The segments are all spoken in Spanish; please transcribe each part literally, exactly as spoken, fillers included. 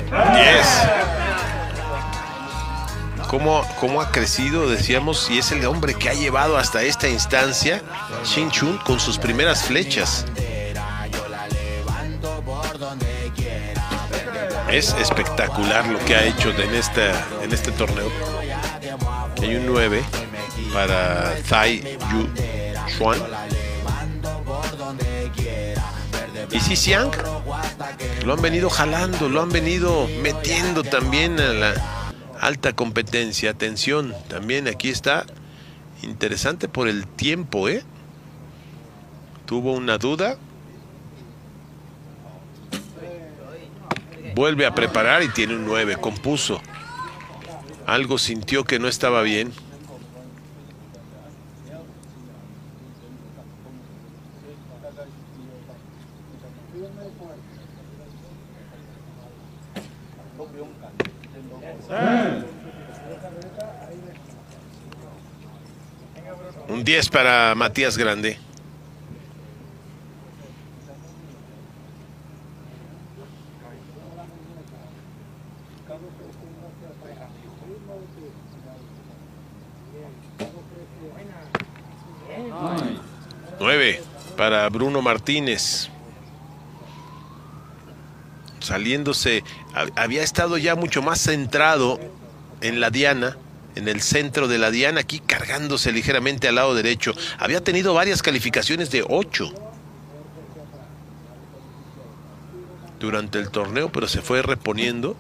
diez. ¿Cómo, cómo ha crecido, decíamos, y es el hombre que ha llevado hasta esta instancia Shin Chun con sus primeras flechas? Es espectacular lo que ha hecho en, esta, en este torneo. Hay un nueve para Tai Yu Xuan. Y Xi Xiang lo han venido jalando, lo han venido metiendo también a la alta competencia. Atención, también aquí está interesante por el tiempo, ¿eh? Tuvo una duda. Vuelve a preparar y tiene un nueve. Compuso. Algo sintió que no estaba bien. Un diez para Matías Grande. nueve para Bruno Martínez. Saliéndose, había estado ya mucho más centrado en la diana, en el centro de la diana, aquí cargándose ligeramente al lado derecho. Había tenido varias calificaciones de ocho durante el torneo, pero se fue reponiendo.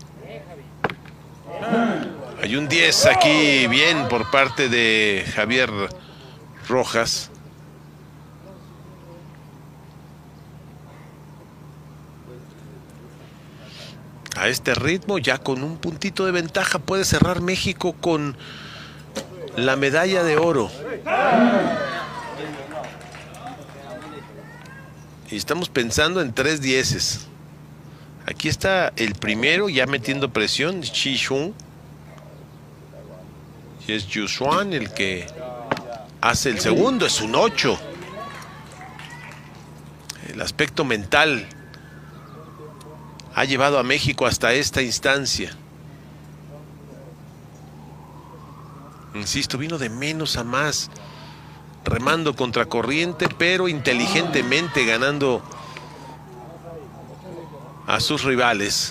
Hay un diez aquí, bien por parte de Javier Rojas. A este ritmo, ya con un puntito de ventaja, puede cerrar México con la medalla de oro. Y estamos pensando en tres dieces. Aquí está el primero, ya metiendo presión, Xi Xiang. Y es Yu Xuan el que hace el segundo, es un ocho. El aspecto mental ha llevado a México hasta esta instancia. Insisto, vino de menos a más, remando contracorriente, pero inteligentemente ganando a sus rivales.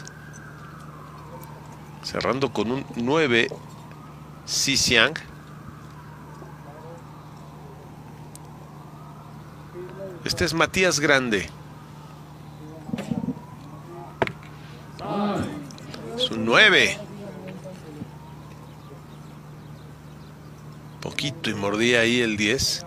Cerrando con un nueve, Xi Xiang. Este es Matías Grande. Es un nueve. Poquito y mordía ahí el diez.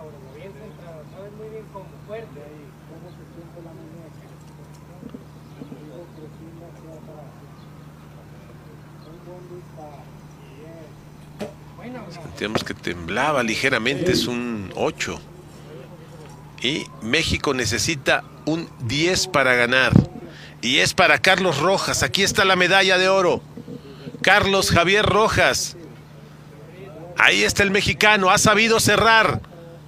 Sentíamos que temblaba ligeramente, es un ocho. Y México necesita un diez para ganar. Y es para Carlos Rojas. Aquí está la medalla de oro. Carlos Javier Rojas. Ahí está el mexicano. Ha sabido cerrar.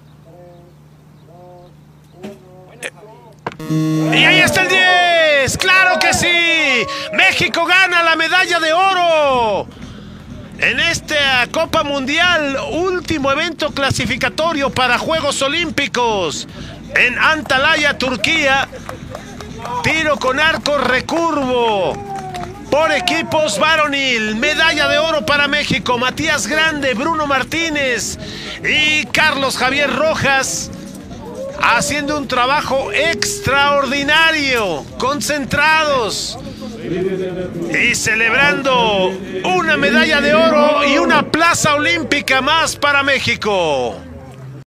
Y ahí está el diez. ¡Claro que sí! México gana la medalla de oro en esta Copa Mundial. Último evento clasificatorio para Juegos Olímpicos en Antalya, Turquía. Tiro con arco recurvo por equipos varonil. Medalla de oro para México. Matías Grande, Bruno Martínez y Carlos Javier Rojas haciendo un trabajo extraordinario, concentrados y celebrando una medalla de oro y una plaza olímpica más para México.